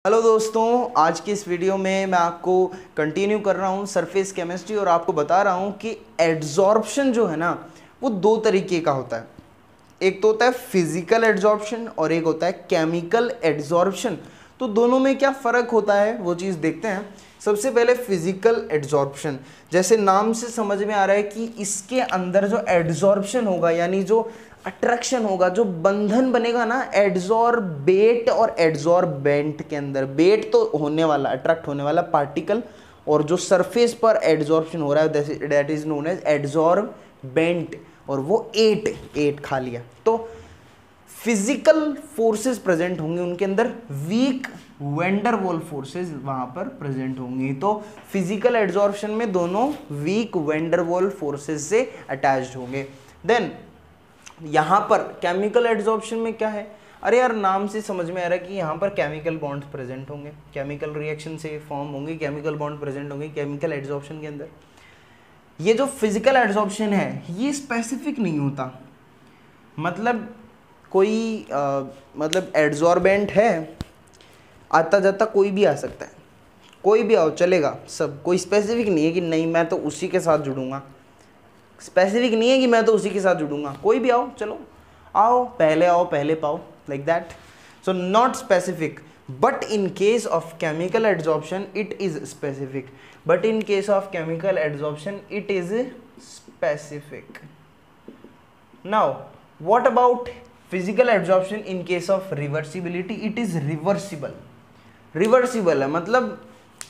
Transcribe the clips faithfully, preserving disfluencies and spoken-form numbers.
Hello दोस्तों, आज की इस वीडियो में मैं आपको कंटिन्यू कर रहा हूँ सरफेस केमिस्ट्री और आपको बता रहा हूँ कि एड्जॉर्प्शन जो है ना वो दो तरीके का होता है। एक तो होता है फिजिकल एड्जॉर्प्शन और एक होता है केमिकल एड्जॉर्प्शन। तो दोनों में क्या फ़र्क होता है वो चीज़ देखते हैं। सबसे पहले फिजिकल एड्जॉर्प्शन, जैसे नाम से समझ में आ रहा है कि इसके अंदर जो एड्जॉर्प्शन होगा यानी जो अट्रैक्शन होगा, जो बंधन बनेगा ना एड्जॉर्बेट और एड्जॉर्बेंट के अंदर। बेट तो होने वाला, अट्रैक्ट होने वाला पार्टिकल, और जो सरफेस पर एड्जॉर्प्शन हो रहा है that is known as adsorbent, और वो एट एट खा लिया। तो फिजिकल फोर्सेस प्रेजेंट होंगे उनके अंदर, वीक वेंडर वॉल फोर्सेस वहां पर प्रेजेंट होंगी। तो फिजिकल एड्जॉर्प्शन में दोनों वीक वेंडर वॉल फोर्सेस से अटैच्ड होंगे। देन यहाँ पर केमिकल एड्जॉर्प्शन में क्या है, अरे यार नाम से समझ में आ रहा है कि यहाँ पर केमिकल बॉन्ड्स प्रेजेंट होंगे, केमिकल रिएक्शन से फॉर्म होंगे, केमिकल बॉन्ड प्रेजेंट होंगे केमिकल एड्जॉर्प्शन के अंदर। ये जो फिजिकल एड्जॉर्प्शन है ये स्पेसिफिक नहीं होता, मतलब कोई आ, मतलब एड्जॉर्बेंट है, आता जाता कोई भी आ सकता है, कोई भी आओ चलेगा, सब, कोई स्पेसिफिक नहीं है कि नहीं मैं तो उसी के साथ जुड़ूंगा, स्पेसिफिक नहीं है कि मैं तो उसी के साथ जुड़ूंगा, कोई भी आओ, चलो आओ, पहले आओ पहले पाओ, like that. So not specific, but in case of chemical adsorption it is specific, but in case of chemical adsorption it is specific. Now what about physical adsorption in case of reversibility, it is reversible. Reversible है मतलब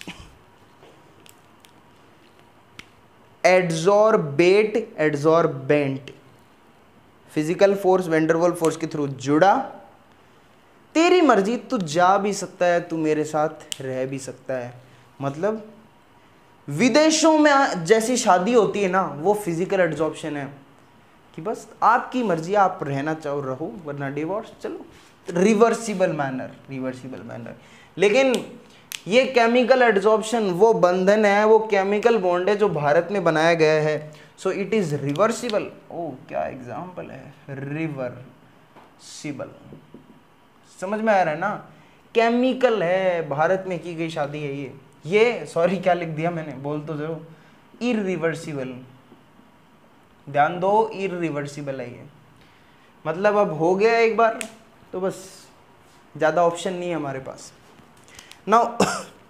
adsorbate adsorbent, physical force van der Waal force के through जुड़ा, तेरी मर्जी, तू जा भी सकता है, तू मेरे साथ रह भी सकता है। मतलब विदेशों में जैसी शादी होती है ना वो फिजिकल एड्जॉर्प्शन है कि बस आपकी मर्जी, आप रहना चाहो रहो वरना डिवोर्स, चलो, रिवर्सिबल मैनर, रिवर्सिबल मैनर। लेकिन ये केमिकल एड्जॉर्प्शन वो बंधन है, वो केमिकल बॉन्ड है जो भारत में बनाया गया है, सो इट इज रिवर्सिबल। ओ क्या एग्जाम्पल है, रिवर्सिबल, समझ में आ रहा है ना, केमिकल है, भारत में की गई शादी है ये ये सॉरी क्या लिख दिया मैंने, बोल तो जरूर, इरिवर्सिबल, ध्यान दो, इरिवर्सिबल है ये, मतलब अब हो गया एक बार तो बस ज़्यादा ऑप्शन नहीं है हमारे पास। नाउ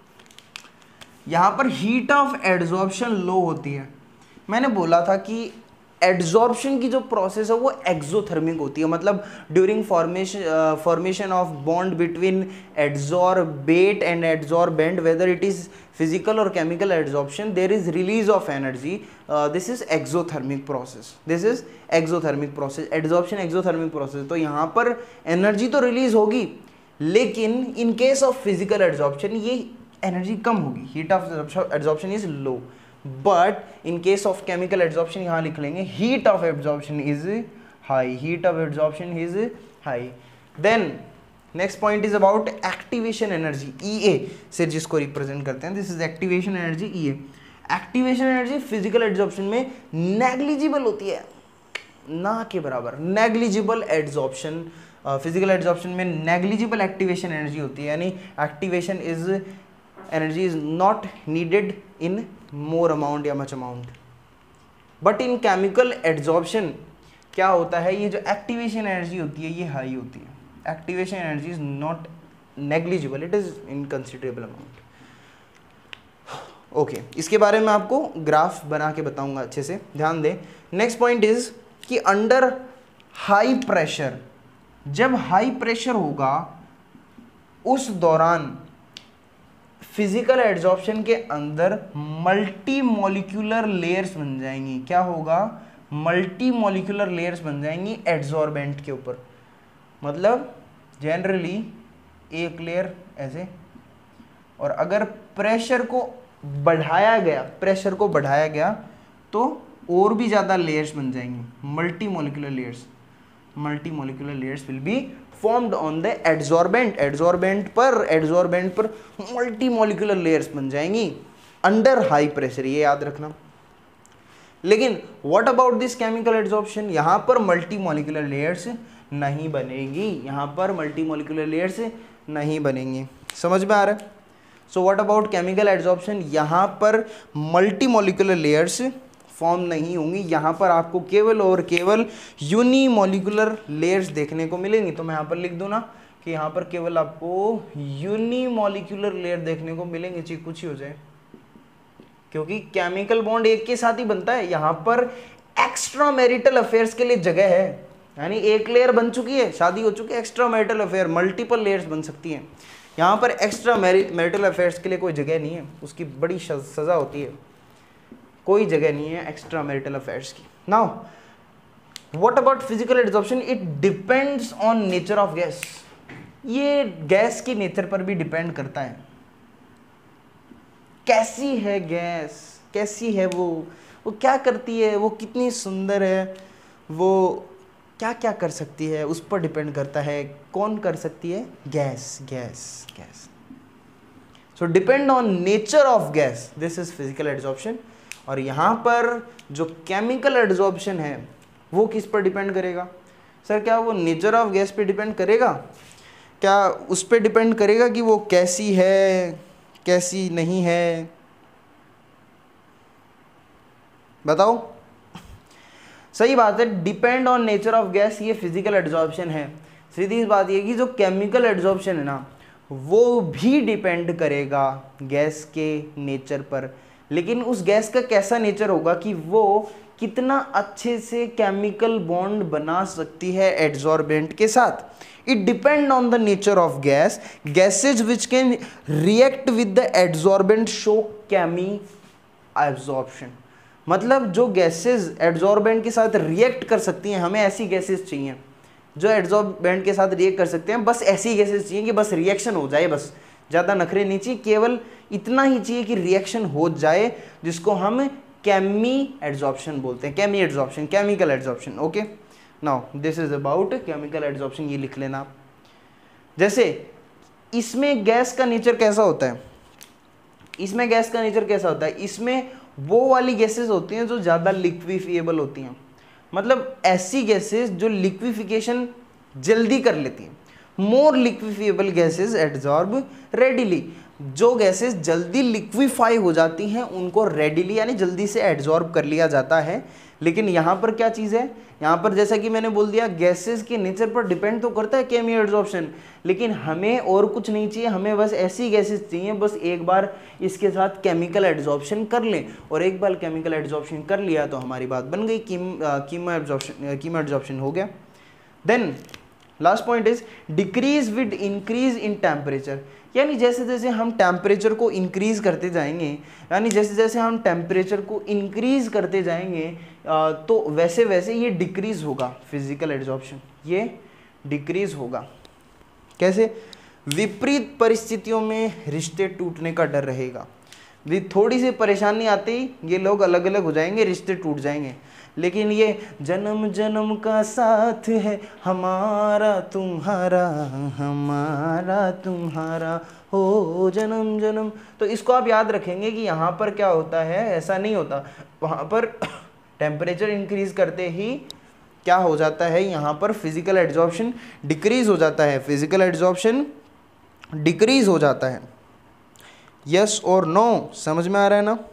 यहाँ पर हीट ऑफ एड्जॉर्प्शन लो होती है। मैंने बोला था कि एड्जॉर्प्शन की जो प्रोसेस है वो एक्सोथर्मिक होती है, मतलब during formation formation of bond between adsorbate and adsorbent, whether it is physical और chemical adsorption, there is release of energy, this is exothermic process, this is exothermic process, adsorption exothermic process. तो यहाँ पर energy तो release होगी, लेकिन in case of physical adsorption ये energy कम होगी, heat of adsorption is low, but in case of chemical adsorption यहाँ लिख लेंगे heat of absorption is high, heat of absorption is high. Then next point is about activation energy, E A से जिसको represent करते हैं, this is activation energy, E A. Activation energy physical adsorption में negligible होती है, ना के बराबर, नेग्लिजिबल एड्जॉर्प्शन, फिजिकल एड्जॉर्प्शन में नेग्लिजिबल एक्टिवेशन एनर्जी होती है, यानी activation is energy is not needed in more amount या much amount. But in chemical adsorption क्या होता है, ये जो एक्टिवेशन एनर्जी होती है ये हाई होती है, activation energy is not negligible, it is in considerable amount. Okay, इसके बारे में आपको ग्राफ बना के बताऊंगा अच्छे से, ध्यान दें। नेक्स्ट पॉइंट इज कि अंडर हाई प्रेशर, जब हाई प्रेशर होगा उस दौरान फिजिकल एड्जॉर्प्शन के अंदर मल्टी मॉलिक्यूलर लेयर्स बन जाएंगी। क्या होगा, मल्टी मॉलिक्यूलर लेयर्स बन जाएंगी एड्जॉर्बेंट के ऊपर, मतलब जनरली एक लेयर ऐसे, और अगर प्रेशर को बढ़ाया गया प्रेशर को बढ़ाया गया तो और भी ज़्यादा लेयर्स बन जाएंगी, multi molecular layers, multi molecular layers will be formed on the adsorbent, adsorbent पर adsorbent पर मल्टी मॉलिक्यूलर लेयर्स बन जाएंगी अंडर हाई प्रेशर, ये याद रखना। लेकिन what about this chemical adsorption, यहाँ पर मल्टी मॉलिक्यूलर लेयर्स नहीं बनेगी, यहाँ पर मल्टी मॉलिक्यूलर लेयर्स नहीं बनेंगी। समझ में आ रहा है? So what about chemical adsorption, यहाँ पर मल्टी मॉलिक्यूलर लेयर्स फॉर्म नहीं होंगी, यहाँ पर आपको केवल और केवल यूनी मॉलिक्यूलर लेयर्स देखने को मिलेंगी। तो मैं यहाँ पर लिख दूँ ना कि यहाँ पर केवल आपको यूनी मॉलिक्यूलर लेयर देखने को मिलेंगे, चाहे कुछ ही हो जाए, क्योंकि केमिकल बॉन्ड एक के साथ ही बनता है। यहाँ पर एक्स्ट्रा मैरिटल अफेयर्स के लिए जगह है, यानी एक लेयर बन चुकी है, शादी हो चुकी है, extra marital affair multiple layers बन सकती हैं। यहाँ पर एक्स्ट्रा मैरिटल अफेयर्स के लिए कोई जगह नहीं है, उसकी बड़ी सज़ा होती है, कोई जगह नहीं है एक्स्ट्रा मैरिटल अफेयर्स की। Now what about physical adsorption, it depends on nature of gas. ये गैस की नेचर पर भी डिपेंड करता है, कैसी है गैस, कैसी है वो वो क्या करती है, वो कितनी सुंदर है, वो क्या क्या कर सकती है, उस पर डिपेंड करता है। कौन कर सकती है? Gas, gas, gas. So depend on nature of gas, this is physical adsorption. और यहाँ पर जो केमिकल एड्जॉर्प्शन है वो किस पर डिपेंड करेगा? सर क्या वो नेचर ऑफ गैस पे डिपेंड करेगा? क्या उस पर डिपेंड करेगा कि वो कैसी है, कैसी नहीं है? बताओ। सही बात है, depend on nature of gas, ये फिजिकल एड्जॉर्प्शन है। सीधी बात ये कि जो केमिकल एड्जॉर्प्शन है ना, वो भी डिपेंड करेगा गैस के नेचर पर, लेकिन उस गैस का कैसा नेचर होगा कि वो कितना अच्छे से केमिकल बॉन्ड बना सकती है एड्जॉर्बेंट के साथ। It depend on the nature of gas, gases which can react with the adsorbent show chemi absorption. मतलब जो गैसेज एड्जॉर्बेंट के साथ रिएक्ट कर सकती हैं, हमें ऐसी गैसेज चाहिए जो एड्जॉर्बेंट के साथ रिएक्ट कर सकते हैं। बस ऐसी गैसेज चाहिए कि बस रिएक्शन हो जाए, बस ज़्यादा नखरे नहीं चाहिए, केवल इतना ही चाहिए कि रिएक्शन हो जाए, जिसको हम केमी एड्जॉर्प्शन बोलते हैं। Chemi adsorption, chemical adsorption. Okay, now this is about chemical adsorption, ये लिख लेना आप। जैसे इसमें गैस का नेचर कैसा होता है, इसमें गैस का नेचर कैसा होता है, इसमें वो वाली गैसेस होती हैं जो ज़्यादा लिक्विफिएबल होती हैं, मतलब ऐसी गैसेस जो लिक्विफिकेशन जल्दी कर लेती हैं। More liquefiable gases adsorb readily, जो गैसेस जल्दी लिक्विफाई हो जाती हैं उनको रेडिली यानी जल्दी से एड्जॉर्ब कर लिया जाता है। लेकिन यहाँ पर क्या चीज़ है, यहाँ पर जैसा कि मैंने बोल दिया गैसेस के नेचर पर डिपेंड तो करता है केमी एड्जॉर्प्शन, लेकिन हमें और कुछ नहीं चाहिए, हमें बस ऐसी गैसेस चाहिए बस एक बार इसके साथ केमिकल एड्जॉर्प्शन कर लें, और एक बार केमिकल एड्जॉर्प्शन कर लिया तो हमारी बात बन गई, कीमो एब्जॉर्प्शन, कीमो एड्जॉर्प्शन हो गया। Then last point is decrease with increase in temperature, यानी जैसे जैसे हम टेम्परेचर को इंक्रीज करते जाएंगे, यानी जैसे जैसे हम टेम्परेचर को इंक्रीज करते जाएंगे तो वैसे वैसे ये डिक्रीज होगा, फिजिकल एड्जॉर्प्शन ये डिक्रीज होगा। कैसे? विपरीत परिस्थितियों में रिश्ते टूटने का डर रहेगा। भी थोड़ी सी परेशानी आते ही ये लोग अलग अलग हो जाएंगे, रिश्ते टूट जाएंगे। लेकिन ये जन्म जन्म का साथ है हमारा तुम्हारा, हमारा तुम्हारा हो जन्म जन्म, तो इसको आप याद रखेंगे कि यहाँ पर क्या होता है, ऐसा नहीं होता, वहाँ पर टेम्परेचर इंक्रीज करते ही क्या हो जाता है, यहाँ पर फिजिकल एड्जॉर्प्शन डिक्रीज हो जाता है, फिजिकल एड्जॉर्प्शन डिक्रीज हो जाता है। यस और नो, समझ में आ रहा है ना?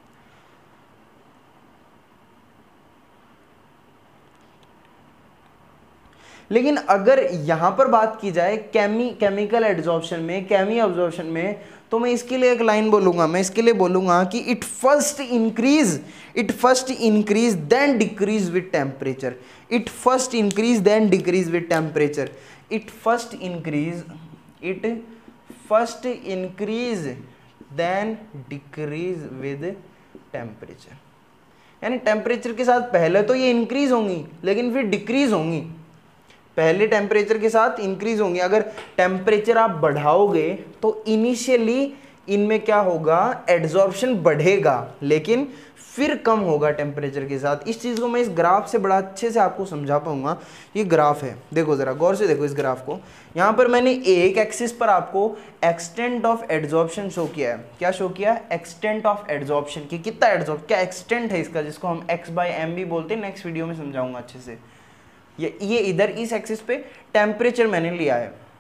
लेकिन अगर यहां पर बात की जाए केमी केमिकल एड्जॉर्प्शन में, केमी एब्जॉर्प्शन में, तो मैं इसके लिए एक लाइन बोलूंगा, मैं इसके लिए बोलूंगा कि it first increase it first increase then decrease with temperature, it first increase then decrease with temperature, it first increase it first increase then decrease with temperature, यानी टेम्परेचर के साथ पहले तो ये इंक्रीज होंगी लेकिन फिर डिक्रीज होंगी, पहले टेम्परेचर के साथ इंक्रीज होंगे। अगर टेम्परेचर आप बढ़ाओगे तो इनिशियली इनमें क्या होगा, एड्जॉर्प्शन बढ़ेगा, लेकिन फिर कम होगा टेम्परेचर के साथ। इस चीज़ को मैं इस ग्राफ से बड़ा अच्छे से आपको समझा पाऊंगा। ये ग्राफ है, देखो ज़रा गौर से देखो इस ग्राफ को। यहाँ पर मैंने एक एक्सिस पर आपको एक्सटेंट ऑफ एड्जॉर्प्शन शो किया है। क्या शो किया? एक्सटेंट ऑफ एड्जॉर्प्शन की कितना एड्जॉर्ब, क्या एक्सटेंट है इसका, जिसको हम एक्स बाई एम भी बोलते हैं। नेक्स्ट वीडियो में समझाऊंगा अच्छे से। ये ये इधर इस एक्सिस पे टेम्परेचर मैंने लिया है,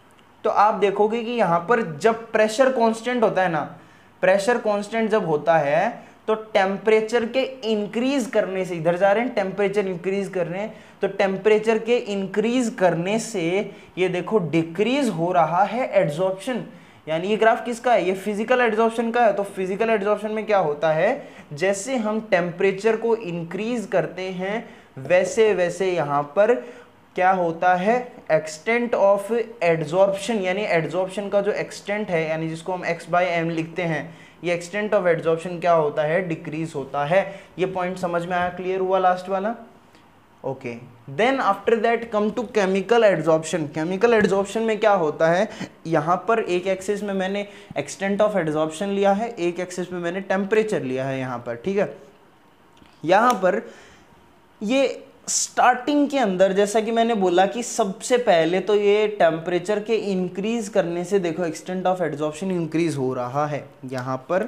तो आप देखोगे कि यहाँ पर जब प्रेशर कांस्टेंट होता है ना, प्रेशर कांस्टेंट जब होता है तो टेम्परेचर के इंक्रीज करने से, इधर जा रहे हैं टेम्परेचर इंक्रीज कर रहे हैं, तो टेम्परेचर के इंक्रीज करने से ये देखो डिक्रीज हो रहा है एड्सॉर्प्शन। यानी ये ग्राफ किसका है, ये फिजिकल एड्सॉर्प्शन का है। तो फिजिकल एड्सॉर्प्शन में क्या होता है, जैसे हम टेम्परेचर को इंक्रीज करते हैं वैसे वैसे यहाँ पर क्या होता है, एक्सटेंट ऑफ एड्सॉर्प्शन, यानी एड्सॉर्प्शन का जो एक्सटेंट है, यानी जिसको हम एक्स बाई एम लिखते हैं, ये एक्सटेंट ऑफ एड्सॉर्प्शन क्या होता है, डिक्रीज होता है। ये पॉइंट समझ में आया, क्लियर हुआ लास्ट वाला? Okay, then after that come to chemical adsorption. Chemical adsorption में क्या होता है, यहाँ पर एक एक्सिस में मैंने एक्सटेंट ऑफ एड्सॉर्प्शन लिया है, एक एक्सिस में मैंने टेम्परेचर लिया है यहाँ पर, ठीक है। यहाँ पर ये स्टार्टिंग के अंदर जैसा कि मैंने बोला कि सबसे पहले तो ये टेम्परेचर के इंक्रीज करने से देखो एक्सटेंट ऑफ एड्सॉर्प्शन इंक्रीज हो रहा है। यहाँ पर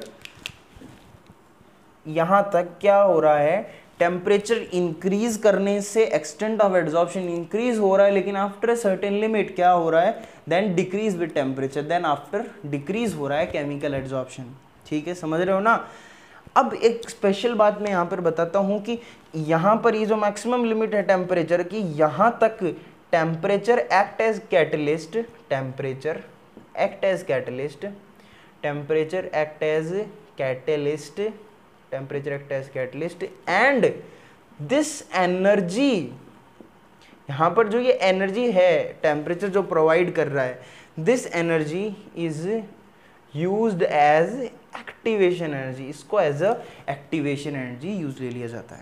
यहाँ तक क्या हो रहा है, टेम्परेचर इंक्रीज करने से एक्सटेंट ऑफ एड्सॉर्प्शन इंक्रीज हो रहा है, लेकिन आफ्टर सर्टेन लिमिट क्या हो रहा है, then decrease with temperature, then after decrease हो रहा है केमिकल एड्सॉर्प्शन। ठीक है, समझ रहे हो ना? अब एक स्पेशल बात मैं यहाँ पर बताता हूँ कि यहाँ पर ये जो मैक्सिमम लिमिट है टेम्परेचर की, यहाँ तक temperature act as catalyst, temperature act as catalyst, temperature act as catalyst, temperature act as catalyst and this energy, यहाँ पर जो ये एनर्जी है टेम्परेचर जो प्रोवाइड कर रहा है, this energy is used as activation energy, इसको as a activation energy use ले लिया जाता है।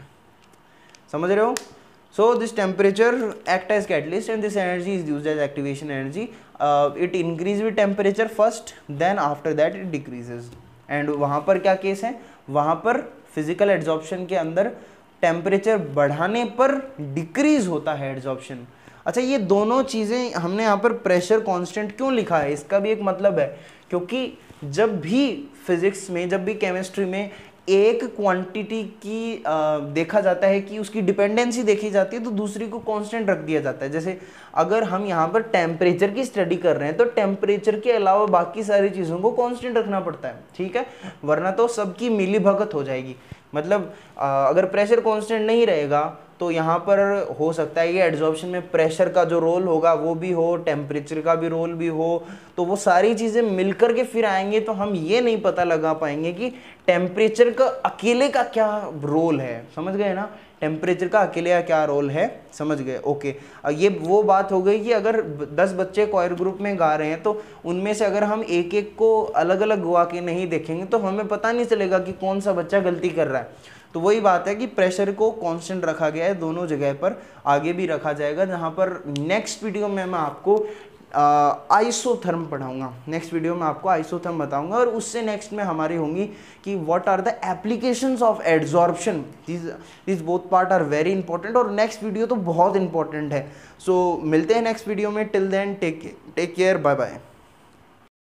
समझ रहे हो? So this temperature act as catalyst and this energy is used as activation energy. It increase with temperature first, then after that it decreases. And वहाँ पर क्या केस है, वहाँ पर फिजिकल एड्सॉर्प्शन के अंदर टेम्परेचर बढ़ाने पर डिक्रीज होता है एड्सॉर्प्शन। अच्छा, ये दोनों चीज़ें हमने यहाँ पर प्रेशर कांस्टेंट क्यों लिखा है, इसका भी एक मतलब है, क्योंकि जब भी फिजिक्स में, जब भी केमिस्ट्री में एक क्वांटिटी की आ, देखा जाता है कि उसकी डिपेंडेंसी देखी जाती है, तो दूसरी को कांस्टेंट रख दिया जाता है। जैसे अगर हम यहाँ पर टेम्परेचर की स्टडी कर रहे हैं तो टेम्परेचर के अलावा बाकी सारी चीज़ों को कांस्टेंट रखना पड़ता है, ठीक है, वरना तो सबकी मिली भगत हो जाएगी। मतलब आ, अगर प्रेशर कांस्टेंट नहीं रहेगा तो यहाँ पर हो सकता है ये एड्सॉर्प्शन में प्रेशर का जो रोल होगा वो भी हो, टेम्परेचर का भी रोल भी हो, तो वो सारी चीज़ें मिलकर के फिर आएंगे, तो हम ये नहीं पता लगा पाएंगे कि टेम्परेचर का अकेले का क्या रोल है। समझ गए ना? टेम्परेचर का अकेले का क्या रोल है, समझ गए? ओके, ये वो बात हो गई कि अगर दस बच्चे कोयर ग्रुप में गा रहे हैं तो उनमें से अगर हम एक एक को अलग अलग गा के नहीं देखेंगे तो हमें पता नहीं चलेगा कि कौन सा बच्चा गलती कर रहा है। तो वही बात है कि प्रेशर को कांस्टेंट रखा गया है दोनों जगह पर, आगे भी रखा जाएगा, जहाँ पर नेक्स्ट वीडियो में मैं आपको आइसोथर्म पढ़ाऊंगा। नेक्स्ट वीडियो में आपको आइसोथर्म बताऊंगा, और उससे नेक्स्ट में हमारी होंगी कि what are the applications of adsorption. This this both part are very important, और नेक्स्ट वीडियो तो बहुत इंपॉर्टेंट है। सो so, मिलते हैं नेक्स्ट वीडियो में। Till then take take care, bye bye.